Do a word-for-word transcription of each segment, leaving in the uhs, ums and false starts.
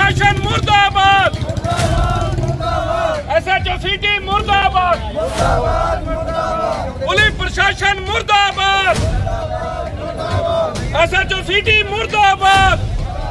प्रशासन मुर्दाबाद, S H O city मुर्दाबाद, पुलिस प्रशासन मुर्दाबाद, एस एच ओ सिटी मुर्दाबाद।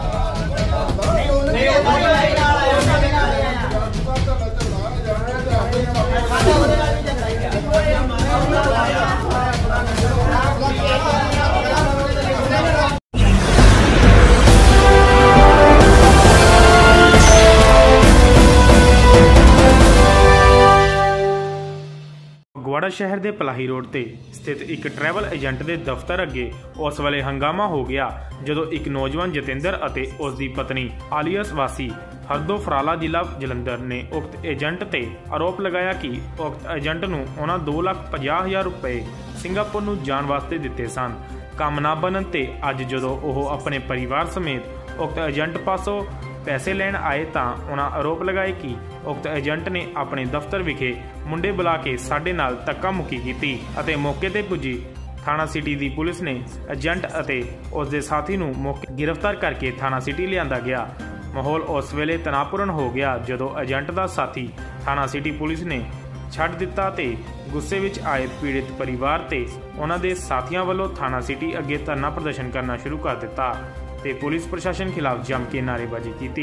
ਫਗਵਾੜਾ शहर के पलाही रोड से स्थित एक ट्रैवल एजेंट के दफ्तर अगे उस वेले हंगामा हो गया जदों एक नौजवान जतिंदर और उसकी पत्नी आलियस वासी हरदो फराला जिला जलंधर ने उक्त एजेंट ते आरोप लगाया कि उक्त एजेंट नूं उन्हां दो लाख पचास हज़ार रुपए सिंगापुर नूं जाण वास्ते दिते सन। काम ना बनन ते अज जदों ओह अपने परिवार समेत उक्त एजेंट पासों पैसे लैण आए तां उन्हां आरोप लगाए कि उक्त एजेंट ने अपने दफ्तर विखे मुंडे बुला के साडे नाल धक्का मुक्की कीती अते मौके ते पुजी थाना सिटी की पुलिस ने एजेंट अते उसके साथी नूं मौके गिरफ्तार करके थाना सिटी लिआंदा गया। माहौल उस वेले तनावपूर्ण हो गया जदों एजेंट का साथी थाना सिटी पुलिस ने छड्ड दिता ते गुस्से विच आए पीड़ित परिवार ते उन्हां दे साथियां वल्लों थाना सिटी अगे धरना प्रदर्शन करना शुरू कर दिता ते पुलिस प्रशासन खिलाफ जम के नारेबाजी की।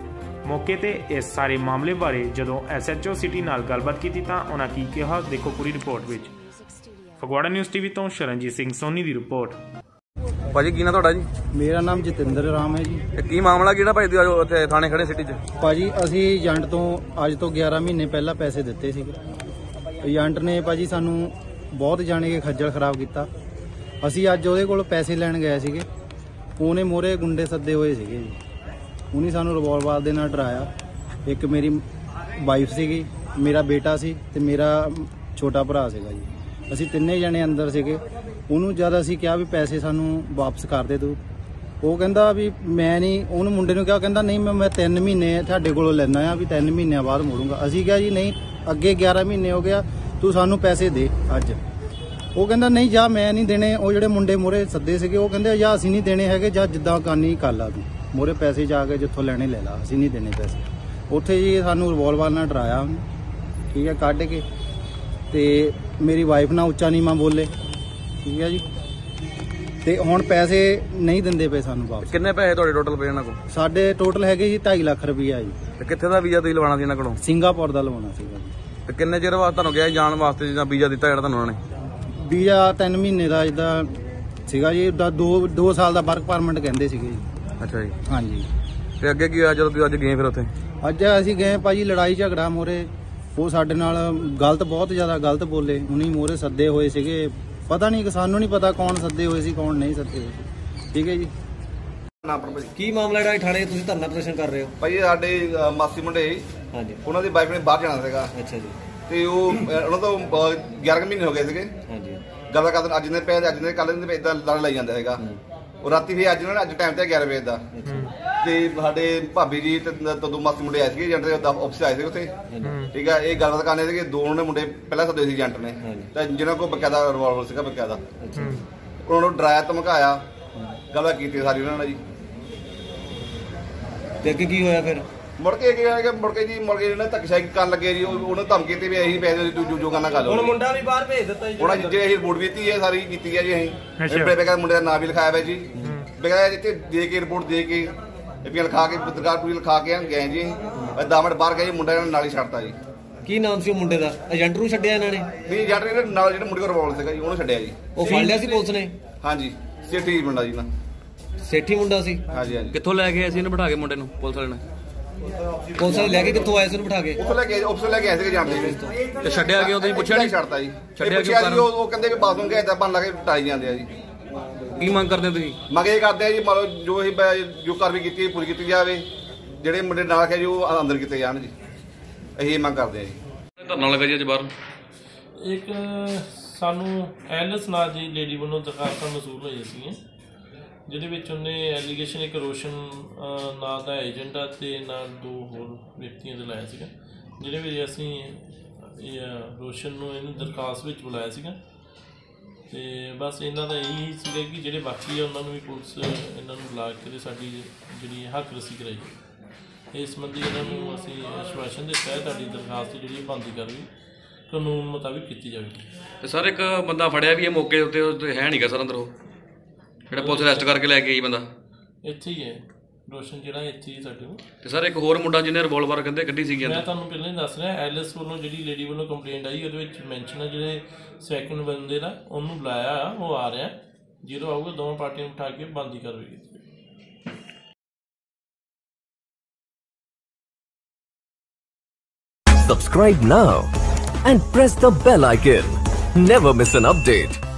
मौके ते इस सारे मामले बारे जदों एस एच ओ सिटी नाल गलबात की तां उन्हां की कहा, देखो पूरी रिपोर्ट विच। फगवाड़ा न्यूज़ टीवी तो शरणजीत सिंह सोनी की रिपोर्ट। भाजी की ना तुहाडा जी? मेरा नाम जतिंदर राम है जी। की मामला किहड़ा भाई जो उत्थे थाने खड़े सिटी च? भाजी असी एजेंट तो अज तो ग्यारह महीने पहला पैसे दिते सीगे। एजेंट ने भाजी सानू बहुत जाने के खज्जल खराब किया। असी अज उहदे कोल पैसे लैण गए सीगे, ਉਹਨੇ ਮੋਰੇ ਗੁੰਡੇ ਸੱਦੇ ਹੋਏ ਸੀਗੇ ਜੀ। ਉਹਨੇ ਸਾਨੂੰ ਰਿਵਾਲਵਰ ਦੇ ਨਾਲ ਡਰਾਇਆ। ਇੱਕ ਮੇਰੀ ਵਾਈਫ ਸੀਗੀ, ਮੇਰਾ ਬੇਟਾ ਸੀ ਤੇ ਮੇਰਾ ਛੋਟਾ ਭਰਾ ਸੀਗਾ ਜੀ। ਅਸੀਂ ਤਿੰਨੇ ਜਣੇ ਅੰਦਰ ਸੀਗੇ। ਉਹਨੂੰ ਜਦ ਅਸੀਂ ਕਿਹਾ ਵੀ ਪੈਸੇ ਸਾਨੂੰ ਵਾਪਸ ਕਰ ਦੇ ਤੂੰ, ਉਹ ਕਹਿੰਦਾ ਵੀ ਮੈਂ ਨਹੀਂ। ਉਹਨੂੰ ਮੁੰਡੇ ਨੂੰ ਕਿਹਾ, ਕਹਿੰਦਾ ਨਹੀਂ ਮੈਂ ਮੈਂ ਤਿੰਨ ਮਹੀਨੇ ਤੁਹਾਡੇ ਕੋਲੋਂ ਲੈਣਾ ਆ, ਵੀ ਤਿੰਨ ਮਹੀਨਿਆਂ ਬਾਅਦ ਮੋੜੂੰਗਾ। ਅਸੀਂ ਕਿਹਾ ਜੀ ਨਹੀਂ, ਅੱਗੇ ਗਿਆਰਾਂ ਮਹੀਨੇ ਹੋ ਗਿਆ, ਤੂੰ ਸਾਨੂੰ ਪੈਸੇ ਦੇ ਅੱਜ। ਉਹ ਕਹਿੰਦਾ ਨਹੀਂ ਜਾ ਮੈਂ ਨਹੀਂ ਦੇਣੇ। ਉਹ ਜਿਹੜੇ ਮੁੰਡੇ ਮੋਰੇ ਸੱਦੇ ਸੀਗੇ ਉਹ ਕਹਿੰਦੇ ਜਾ ਅਸੀਂ ਨਹੀਂ ਦੇਣੇ ਹੈਗੇ, ਜਾਂ ਜਿੱਦਾਂ ਕਰਨੀ ਕਰ ਲਾ ਤੂੰ, ਮੋਰੇ ਪੈਸੇ ਜਾ ਕੇ ਜਿੱਥੋਂ ਲੈਣੇ ਲੈ ਲਾ, ਅਸੀਂ ਨਹੀਂ ਦੇਣੇ ਪੈਸੇ। ਉੱਥੇ ਜੀ ਸਾਨੂੰ ਰਿਵਾਲਵਰ ਨਾਲ ਡਰਾਇਆ ਉਹਨੇ, ਠੀਕ ਹੈ, ਕੱਢ ਕੇ। ਤੇ ਮੇਰੀ ਵਾਈਫ ਨਾਲ ਉੱਚਾ ਨੀਵਾਂ ਬੋਲੇ, ਠੀਕ ਹੈ ਜੀ। ਤੇ ਹੁਣ ਪੈਸੇ ਨਹੀਂ ਦਿੰਦੇ ਪਏ ਸਾਨੂੰ ਵਾਪਸ। ਕਿੰਨੇ ਪੈਸੇ ਤੁਹਾਡੇ ਟੋਟਲ ਪਏ ਇਹਨਾਂ ਕੋਲ? ਸਾਡੇ ਟੋਟਲ ਹੈਗੇ ਜੀ ਢਾਈ ਲੱਖ ਰੁਪਈਆ ਜੀ। ਤੇ ਕਿੱਥੇ ਦਾ ਵੀਜ਼ਾ ਤੁਸੀਂ ਲਵਾਉਣਾ ਸੀ ਇਹਨਾਂ ਕੋਲੋਂ? ਸਿੰਗਾਪੁਰ ਦਾ ਲਵਾਉਣਾ ਸੀਗਾ ਜੀ। ਤੇ ਕਿੰਨੇ ਚਿਰ ਬਾਅਦ ਤੁਹਾਨੂੰ ਕਿਹਾ ਜਾਣ ਵਾਸਤੇ ਜਿੱਦਾਂ ਵੀਜ਼ਾ ਦਿੱਤਾ ਜਿਹੜਾ ਤੁਹਾਨੂੰ ਉਹਨਾਂ ਨੇ? ਵੀਜ਼ਾ ਤਿੰਨ ਮਹੀਨੇ ਦਾ ਜਿੱਦਾਂ ਸੀਗਾ ਜੀ, ਦੋ ਦੋ ਸਾਲ ਦਾ ਵਰਕ ਪਰਮਿਟ ਕਹਿੰਦੇ ਸੀਗੇ ਜੀ। ਅੱਛਾ ਜੀ, ਹਾਂਜੀ। ਤੇ ਅੱਗੇ ਕੀ ਹੋਇਆ ਜਦੋਂ ਤੁਸੀਂ ਅੱਜ ਗਏ ਫਿਰ ਉੱਥੇ? ਅੱਜ ਅਸੀਂ ਗਏ ਭਾਜੀ, ਲੜਾਈ ਝਗੜਾ ਮੋਰੇ ਉਹ ਸਾਡੇ ਨਾਲ ਗਲਤ, ਬਹੁਤ ਜ਼ਿਆਦਾ ਗਲਤ ਬੋਲੇ। ਉਹਨੀ ਮੋਰੇ ਸੱਦੇ ਹੋਏ ਸੀਗੇ, ਪਤਾ ਨਹੀਂ, ਸਾਨੂੰ ਨਹੀਂ ਪਤਾ ਕੌਣ ਸੱਦੇ ਹੋਏ ਸੀ ਕੌਣ ਨਹੀਂ ਸੱਦੇ ਹੋਏ ਸੀ, ਠੀਕ ਹੈ ਜੀ। ਕੀ ਮਾਮਲਾ ਜਿਹੜਾ ਥਾਣੇ ਤੁਸੀਂ ਧਰਨਾ ਪ੍ਰਦਰਸ਼ਨ ਕਰ ਰਹੇ ਹੋ? ਭਾਈ ਸਾਡੇ ਮਾਸੀ ਮੁੰਡੇ, ਹਾਂਜੀ, ਉਹਨਾਂ ਦੀ ਵਾਈਫ ਨੇ ਬਾਹਰ ਜਾਣਾ ਸੀਗਾ। ਅੱਛਾ ਜੀ। ਤੇ ਉਹ ਉਹਨਾਂ ਤੋਂ ਗਿਆਰਾਂ ਮਹੀਨੇ ਹੋ ਗਏ ਸੀਗੇ। ਹਾਂਜੀ। ਗੱਲ ਕਰਦੇ ਅੱਜ ਨੇ ਪਏ, ਅੱਜ ਨੇ ਕੱਲ ਨੇ ਇਦਾਂ ਲੜ ਲਈ ਜਾਂਦਾ ਹੈਗਾ। ਉਹ ਰਾਤੀ ਫਿਰ ਅੱਜ ਨਾ ਅੱਜ ਟਾਈਮ ਤੇ ਗਿਆਰਾਂ ਵਜੇ ਦਾ। ਤੇ ਸਾਡੇ ਭਾਬੀ ਜੀ ਤੇ ਤਦੋਂ ਮਾਸੀ ਮੁੰਡੇ ਆਏ ਸੀਗੇ, ਏਜੰਟ ਦੇ ਆਫਿਸ ਆਏ ਸੀਗੇ ਉੱਥੇ, ਠੀਕ ਆ। ਇਹ ਗੱਲਬਾਤ ਕਰਨੇ ਸੀਗੇ, ਦੋ ਉਹਨੇ ਮੁੰਡੇ ਪਹਿਲਾਂ ਸੱਦੇ ਸੀ ਏਜੰਟ ਨੇ, ਤੇ ਜਿਹਨਾਂ ਕੋਲ ਬਕਾਇਦਾ ਰਿਵਾਲਵਰ ਸੀਗਾ ਬਕਾਇਦਾ। ਉਹਨਾਂ ਨੂੰ ਡਰਾਇਆ ਧਮਕਾਇਆ, ਗੱਲਾਂ ਕੀਤੀ ਸਾਰੀ ਉਹਨਾਂ ਨਾਲ ਜੀ। ਤੇ ਅੱਗੇ ਕੀ ਹੋਇਆ ਫਿਰ? ਮੁੜ ਕੇ ਕੀ ਹੋਇਆ ਕਿ ਮੁੜ ਕੇ ਜੀ ਮੁੜ ਕੇ ਇਹਨਾਂ ਧੱਕੇਸ਼ਾਹੀ ਕਰਨ ਲੱਗੇ ਜੀ। ਉਹਨੇ ਧਮਕੀ ਤੇ ਵੀ ਅਸੀਂ ਪੈਸੇ ਜੋ ਜੋ ਕਰਨਾ ਕਰ ਲਓ। ਹੁਣ ਮੁੰਡਾ ਵੀ ਬਾਹਰ ਭੇਜ ਦਿੱਤਾ ਜੀ। ਹੁਣ ਜੇ ਅਸੀਂ ਰਿਪੋਰਟ ਦਿੱਤੀ ਹੈ ਸਾਰੀ ਕੀਤੀ ਹੈ ਜੀ। ਅਸੀਂ ਬੇਬੇ ਮੁੰਡੇ ਦਾ ਨਾਂ ਵੀ ਲਿਖਾਇਆ ਹੋਇਆ ਜੀ, ਬੇਗਾ ਇੱਥੇ ਦੇ ਕੇ ਰਿਪੋਰਟ ਦੇ ਕੇ ਵੀ ਲਿਖਾ ਕੇ ਦਰਗਾਹ ਪੂਰੀ ਲਿਖਾ ਕੇ ਗਏ ਜੀ। ਦਸ ਮਿੰਟ ਬਾਹਰ ਗਏ, ਮੁੰਡੇ ਨਾਲ ਹੀ ਛੱਡਤਾ ਜੀ। ਕੀ ਨਾਮ ਸੀ ਉਹ ਮੁੰਡੇ ਦਾ? ਏਜੰਟ ਨੂੰ ਛੱਡਿਆ ਇਹਨਾਂ ਨੇ? ਨਹੀਂ, ਏਜੰਟ ਨੇ ਨਾਲ ਜਿਹੜੇ ਮੁੰਡੇ ਕੋਲ ਰਿਵਾਲਵਰ ਸੀਗਾ ਜੀ ਉਹਨੂੰ ਛੱਡਿਆ ਜੀ। ਉਹ ਫੜ ਲਿਆ ਸੀ ਪੁਲਿਸ ਨੇ? ਹਾਂਜੀ, ਸੇਠੀ ਮੁੰਡਾ ਜੀ ਨਾ। ਸੇਠੀ ਮੁੰਡਾ ਸੀ? ਹਾਂਜੀ ਹਾਂਜੀ। ਕਿੱਥੋਂ ਲੈ ਕੇ ਆਏ ਸੀ ਇਹਨੂੰ ਬਿਠਾ ਕੇ ਮੁੰਡੇ ਨੂੰ ਪੁਲਿਸ ਵਾਲੇ ਨੇ? ਪੁਲਿਸ ਵਾਲੇ ਲੈ ਕੇ ਕਿੱਥੋਂ ਆਏ ਸੀ ਉਹਨੂੰ ਬਿਠਾ ਕੇ? ਉੱਥੋਂ ਲੈ ਕੇ ਆਫਿਸ ਲੈ ਕੇ ਆਏ ਸੀਗੇ ਜਾਂਦੇ ਜੀ। ਤੇ ਛੱਡਿਆ ਕਿਉਂ? ਤੁਸੀਂ ਪੁੱਛਿਆ ਨਹੀਂ? ਛੱਡਤਾ ਜੀ। ਛੱਡਿਆ ਕਿਉਂ? ਉਹ ਕਹਿੰਦੇ ਕਿ ਬਾਥਰੂਮ ਗਏ ਤਾਂ ਬਣ ਲਾ ਕੇ ਟਾਈ ਜਾਂਦੇ ਆ ਜੀ। ਕੀ ਮੰਗ ਕਰਦੇ ਤੁਸੀਂ? ਮੰਗ ਇਹ ਕਰਦੇ ਆ ਜੀ, ਮੰਨ ਲਓ ਜੋ ਅਸੀਂ ਜੋ ਕਾਰਵਾਈ ਕੀਤੀ ਪੂਰੀ ਕੀਤੀ ਜਾਵੇ, ਜਿਹੜੇ ਮੁੰਡੇ ਨਾਲ ਕੇ ਜੋ ਅੰਦਰ ਕੀਤੇ ਜਾਣ ਜੀ, ਅਸੀਂ ਇਹ ਮੰਗ ਕਰਦੇ ਆ ਜੀ। ਧਰਨਾ ਲੱਗਾ ਜੀ ਅੱਜ ਬਾਹਰ। ਇੱਕ ਸਾਨੂੰ ਐਲਸ ਨਾਂ ਦੀ ਲੇਡੀ ਵੱਲੋਂ ਦਰਖਾਸਤਾਂ ਮਸੂਲ ਹੋਈਆਂ ਸੀਗੀਆਂ, ਜਿਹਦੇ ਵਿੱਚ ਉਹਨੇ ਐਲੀਗੇਸ਼ਨ ਇੱਕ ਰੋਸ਼ਨ ਨਾਂ ਦਾ ਏਜੰਟ ਆ ਅਤੇ ਨਾਲ ਦੋ ਹੋਰ ਵਿਅਕਤੀਆਂ ਦੇ ਲਾਇਆ ਸੀਗਾ, ਜਿਹਦੇ ਵਿੱਚ ਅਸੀਂ ਰੋਸ਼ਨ ਨੂੰ ਇਹਨੂੰ ਦਰਖਾਸਤ ਵਿੱਚ ਬੁਲਾਇਆ ਸੀਗਾ। ਤੇ ਬਸ ਇਹਨਾਂ ਦਾ ਇਹੀ ਸੀਗਾ ਕਿ ਜਿਹੜੇ ਬਾਕੀ ਆ ਉਹਨਾਂ ਨੂੰ ਵੀ ਪੁਲਿਸ ਇਹਨਾਂ ਨੂੰ ਬੁਲਾ ਕੇ ਸਾਡੀ ਜਿਹੜੀ ਹੱਕ ਰਸੀ ਕਰਾਈ। ਇਸ ਸੰਬੰਧੀ ਇਹਨਾਂ ਨੂੰ ਅਸੀਂ ਆਸ਼ਵਾਸਨ ਦਿੱਤਾ ਹੈ ਤੁਹਾਡੀ ਦਰਖਾਸਤ ਜਿਹੜੀ ਬੰਦੀ ਕਰਨੀ ਕਾਨੂੰਨ ਮੁਤਾਬਿਕ ਕੀਤੀ ਜਾਵੇਗੀ। ਤੇ ਸਰ ਇੱਕ ਬੰਦਾ ਫੜਿਆ ਵੀ ਇਹ ਮੌਕੇ ਉੱਤੇ ਉੱਤੇ ਹੈ ਨਹੀਂਗਾ ਸਰ ਅੰਦਰ, ਉਹ ਜਿਹੜਾ ਪੁਲਿਸ ਅਰੈਸਟ ਕਰਕੇ ਲੈ ਕੇ ਗਈ ਬੰਦਾ ਇੱਥੇ ਹੀ ਹੈ, ਰੋਸ਼ਨ ਜਿਹੜਾ ਇੱਥੇ ਹੀ ਸਾਡੇ ਕੋਲ। ਤੇ ਸਰ ਇੱਕ ਹੋਰ ਮੁੰਡਾ ਜਿਹਨੇ ਰਿਵੋਲਵਰ ਕਹਿੰਦੇ ਕੱਢੀ ਸੀਗੀ ਮੈਂ ਅੰਦਰ। ਤੁਹਾਨੂੰ ਪਹਿਲਾਂ ਹੀ ਦੱਸ ਰਿਹਾ, ਐਲਿਸ ਵੱਲੋਂ ਜਿਹੜੀ ਲੇਡੀ ਵੱਲੋਂ ਕੰਪਲੇਂਟ ਆਈ ਉਹਦੇ ਵਿੱਚ ਮੈਂਸ਼ਨ ਹੈ ਜਿਹੜੇ ਸੈਕਿੰਡ ਬੰਦੇ ਦਾ ਉਹਨੂੰ ਬੁਲਾਇਆ ਆ, ਉਹ ਆ ਰਿਹਾ, ਜਦੋਂ ਆਊਗਾ ਦੋਵਾਂ ਪਾਰਟੀਆਂ ਨੂੰ ਉਠਾ ਕੇ ਬੰਦੀ ਕਰਵੇਗੀ। Subscribe now and press the bell icon. Never miss an update.